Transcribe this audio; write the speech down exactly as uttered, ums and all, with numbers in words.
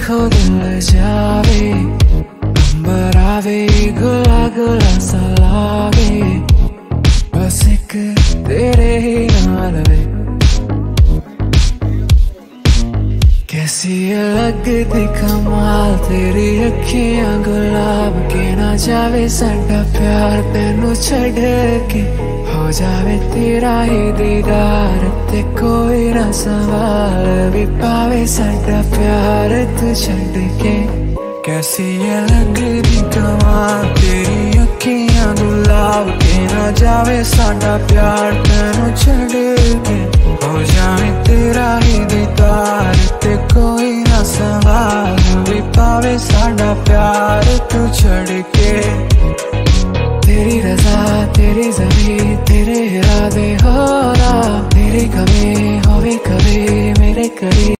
देखो दिल जावे, अंबर आवे गुला गुला सा लागे, बस एक तेरे ही नाल वे। कैसी लगदी कमाल तेरी अखियां गुलाब के, ना जावे साडा प्यार तेनू छड़ के, हो जावे तेरा ही दीदार ते कोई ना सवाल भी पावे साडा प्यार तू छड़ के। कैसी लगदी कमाल तेरी अखियां गुलाब के, ना जावे साडा प्यार तेनू छड़ के, हो जावे तेरा ही दीदार ते कोई ना सवाल भी पावे साडा प्यार तू छड़ के। तेरी रजा तेरी ज़मीं तेरे इरादे हो रहा, तेरी कमी होवे कभी